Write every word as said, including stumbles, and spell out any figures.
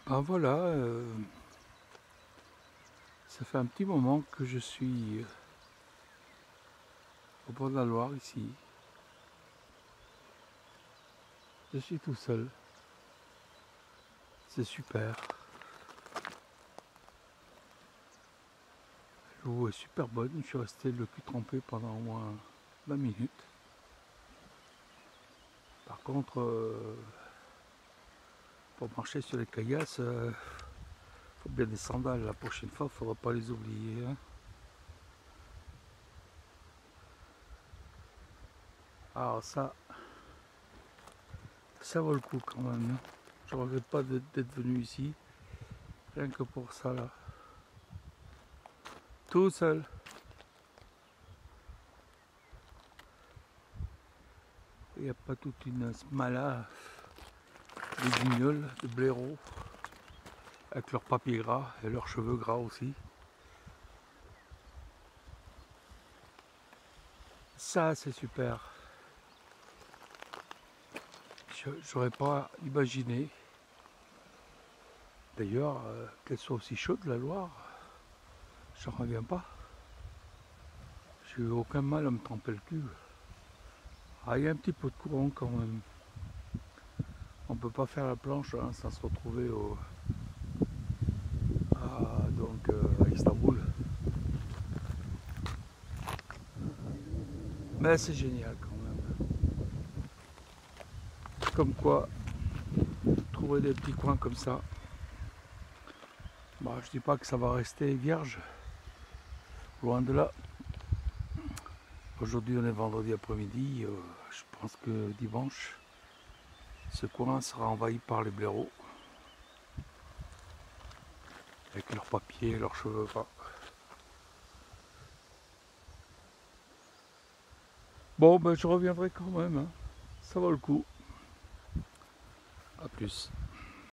Ben voilà, euh, ça fait un petit moment que je suis euh, au bord de la Loire ici. Je suis tout seul. C'est super. L'eau est super bonne. Je suis resté le cul trempé pendant au moins vingt minutes. Par contre, euh, pour marcher sur les caillasses, il euh, faut bien des sandales. La prochaine fois, il ne faudra pas les oublier. Hein. Alors ça, ça vaut le coup quand même. Hein. Je ne regrette pas d'être venu ici. Rien que pour ça là. Tout seul. Il n'y a pas toute une smala de guignols, de blaireaux, avec leurs papiers gras et leurs cheveux gras aussi. Ça, c'est super. J'aurais pas imaginé, d'ailleurs, euh, qu'elle soit aussi chaude, la Loire. J'en reviens pas. J'ai eu aucun mal à me tremper le cul. Ah, il y a un petit peu de courant quand même. On peut pas faire la planche hein, sans se retrouver au, à, donc, euh, à Istanbul. Mais c'est génial quand même. Comme quoi, trouver des petits coins comme ça. Bah, je dis pas que ça va rester vierge. Loin de là. Aujourd'hui on est vendredi après-midi. Euh, je pense que dimanche, ce coin sera envahi par les blaireaux. Avec leurs papiers, leurs cheveux gras. Bon ben je reviendrai quand même. Hein. Ça vaut le coup. A plus.